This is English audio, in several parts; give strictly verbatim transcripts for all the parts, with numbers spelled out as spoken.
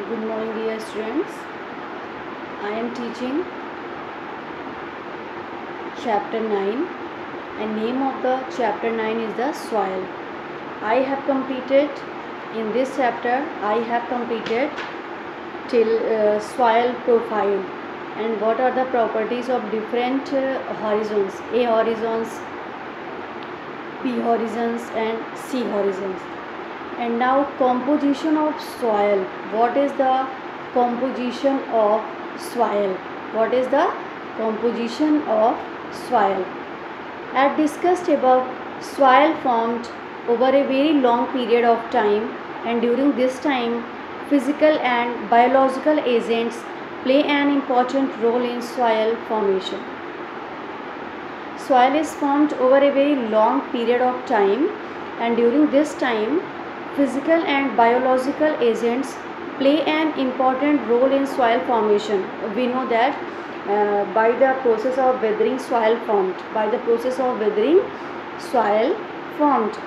Good morning, dear students. I am teaching chapter nine, and name of the chapter nine is the soil. I have completed in this chapter I have completed till uh, soil profile and what are the properties of different uh, horizons, A horizons, B horizons and C horizons. And now composition of soil. What is the composition of soil? What is the composition of soil? As discussed above, soil formed over a very long period of time, and during this time physical and biological agents play an important role in soil formation. Soil is formed over a very long period of time, and during this time physical and biological agents play an important role in soil formation. We know that uh, by the process of weathering soil formed, by the process of weathering soil formed,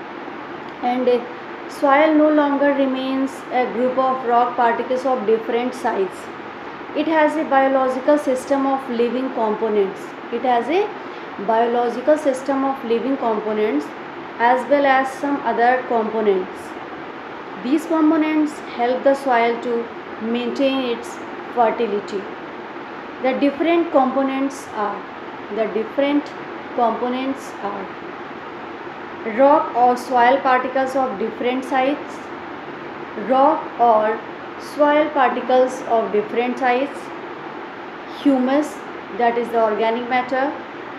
and uh, soil no longer remains a group of rock particles of different size. It has a biological system of living components. It has a biological system of living components as well as some other components. These components help the soil to maintain its fertility. The different components are the different components are rock or soil particles of different size, rock or soil particles of different size, humus, that is the organic matter,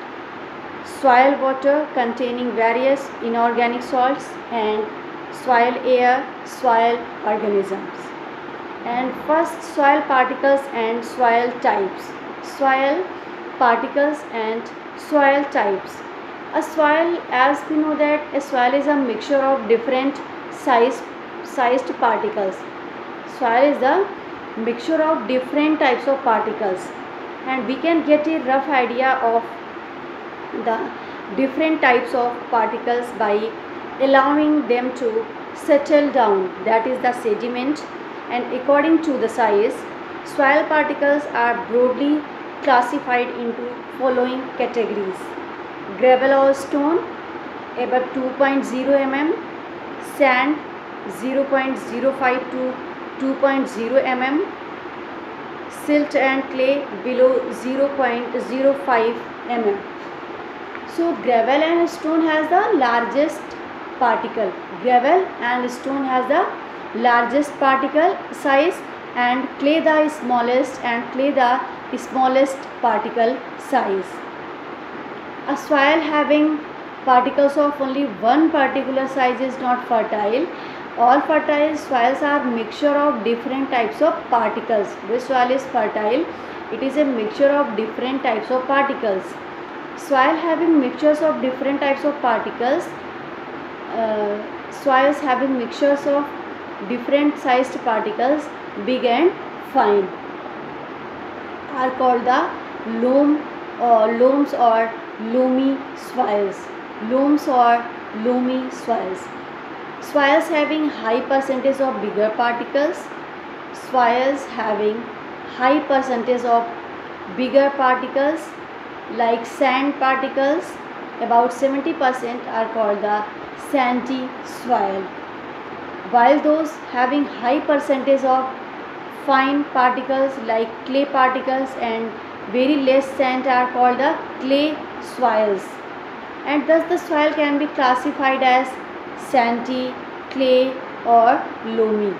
soil water containing various inorganic salts, and soil air, soil organisms. And first, soil particles and soil types. Soil particles and soil types. A soil, as we know that a soil is a mixture of different size sized particles. Soil is the mixture of different types of particles, and we can get a rough idea of the different types of particles by allowing them to settle down, that is the sediment. And according to the size, soil particles are broadly classified into following categories: gravel or stone above two point zero millimeters, sand zero point zero five to two point zero millimeters, silt and clay below zero point zero five millimeters. So gravel and stone has the largest particle. Gravel and stone has the largest particle size, and clay the smallest, and clay the smallest particle size. A soil having particles of only one particular size is not fertile. All fertile soils are mixture of different types of particles. This soil is fertile. It is a mixture of different types of particles. Soil having mixtures of different types of particles, uh, soils having mixtures of different sized particles, big and fine, are called the loam or loams or loamy soils. Loams or loamy soils. Soils having high percentage of bigger particles. Soils having high percentage of bigger particles like sand particles, about seventy percent, are called the sandy soil, while those having high percentage of fine particles like clay particles and very less sand are called the clay soils. And thus the soil can be classified as sandy, clay or loamy.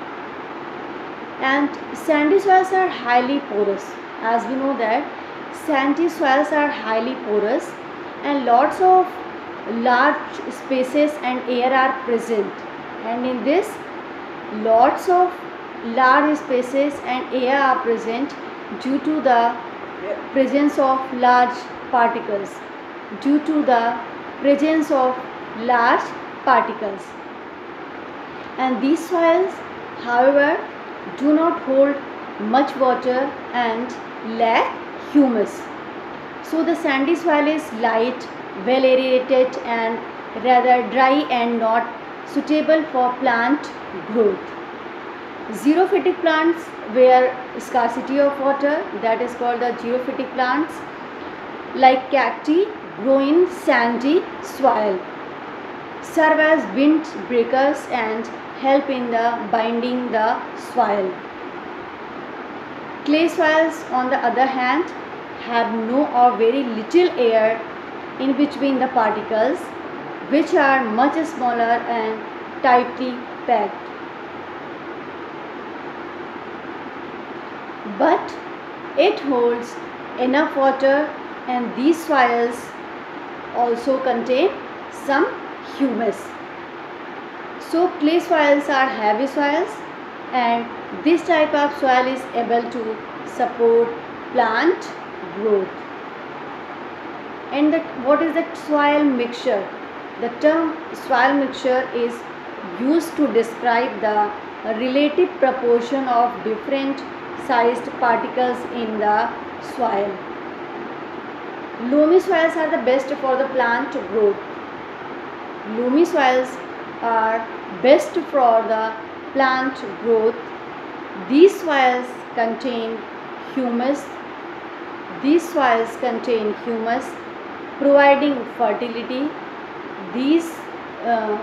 And sandy soils are highly porous. As we know that sandy soils are highly porous, and lots of large spaces and air are present, and in this lots of large spaces and air are present due to the presence of large particles due to the presence of large particles. And these soils, however, do not hold much water and lack humus. So the sandy soil is light, well aerated and rather dry and not suitable for plant growth. Xerophytic plants where scarcity of water, that is called the xerophytic plants, like cacti grow in sandy soil, serve as wind breakers and help in the binding the soil. Clay soils on the other hand have no or very little air in between the particles, which are much smaller and tightly packed. But it holds enough water, and these soils also contain some humus. So clay soils are heavy soils, and this type of soil is able to support plant growth. And that what is the soil mixture? The term soil mixture is used to describe the relative proportion of different sized particles in the soil. Loamy soils are the best for the plant growth. Loamy soils are best for the plant growth. These soils contain humus. These soils contain humus, providing fertility. These uh,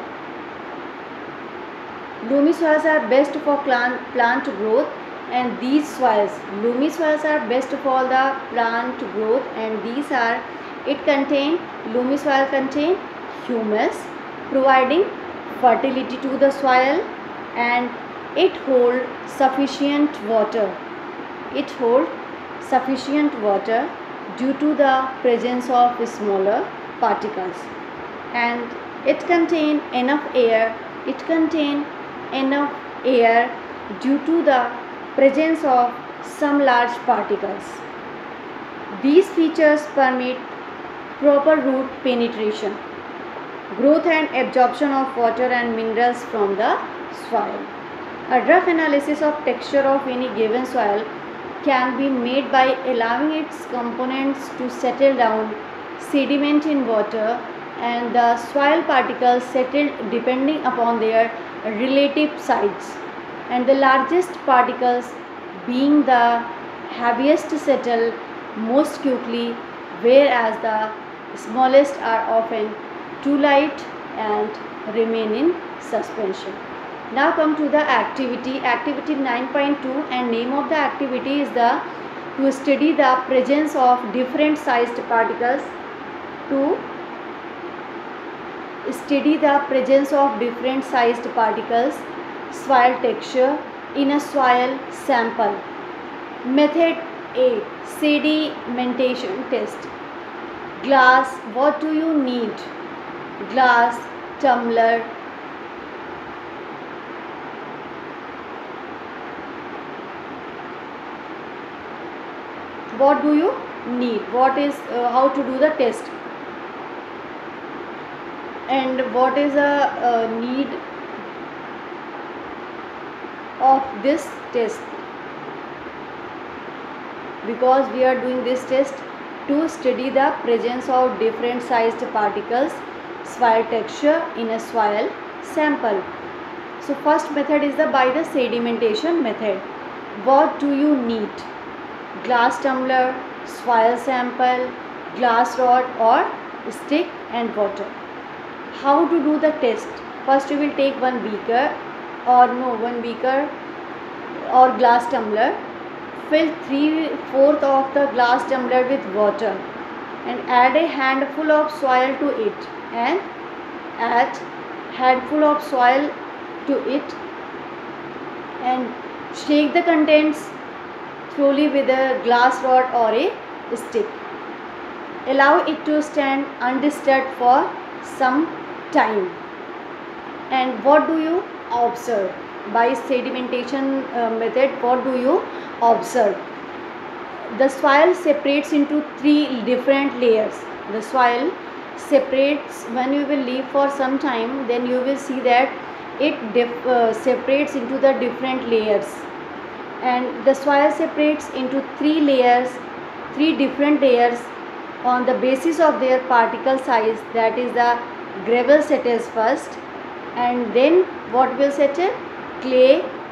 loamy soils are best for plant, plant growth, and these soils, loamy soils are best for the plant growth, and these are, it contain, loamy soil contain humus, providing fertility to the soil, and it hold sufficient water. It hold sufficient water due to the presence of smaller particles, and it contain enough air. It contain enough air due to the presence of some large particles. These features permit proper root penetration, growth and absorption of water and minerals from the soil. A rough analysis of texture of any given soil can be made by allowing its components to settle down, sediment in water, and the soil particles settle depending upon their relative size, and the largest particles being the heaviest settle most quickly, whereas the smallest are often too light and remain in suspension. Now come to the activity, activity nine point two, and name of the activity is the to study the presence of different sized particles, to study the presence of different sized particles, soil texture in a soil sample. Method A, sedimentation test. Glass, what do you need? Glass, tumbler. What do you need? What is uh, how to do the test? And what is a uh, need of this test? Because we are doing this test to study the presence of different sized particles, soil texture in a soil sample. So first method is the by the sedimentation method. What do you need? Glass tumbler, soil sample, glass rod or stick and water. How to do the test? First you will take one beaker or no one beaker or glass tumbler. Fill three fourths of the glass tumbler with water and add a handful of soil to it, and add handful of soil to it and shake the contents slowly with a glass rod or a stick. Allow it to stand undisturbed for some time. And what do you observe? By sedimentation uh, method, what do you observe? The soil separates into three different layers. The soil separates, when you will leave for some time, then you will see that it uh, separates into the different layers, and the soil separates into three layers, three different layers on the basis of their particle size. That is, the gravel settles first, and then what will settle? Clay,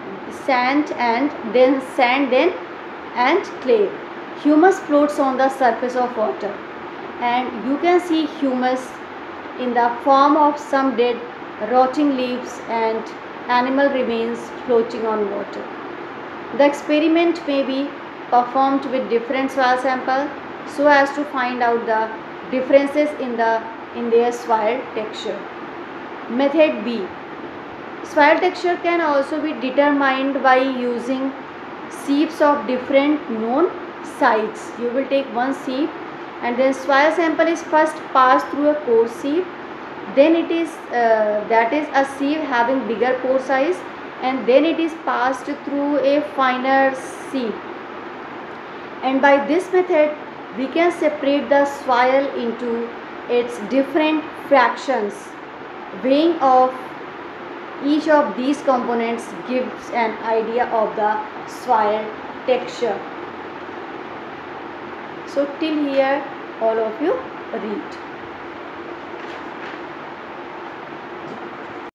sand and then sand then and clay. Humus floats on the surface of water, and you can see humus in the form of some dead rotting leaves and animal remains floating on water. The experiment may be performed with different soil samples so as to find out the differences in the in their soil texture. Method B. Soil texture can also be determined by using sieves of different known size. You will take one sieve, and then soil sample is first passed through a coarse sieve. Then it is uh, that is a sieve having bigger pore size, and then it is passed through a finer sieve. And by this method we can separate the soil into its different fractions. Weighing of each of these components gives an idea of the soil texture. So till here all of you read.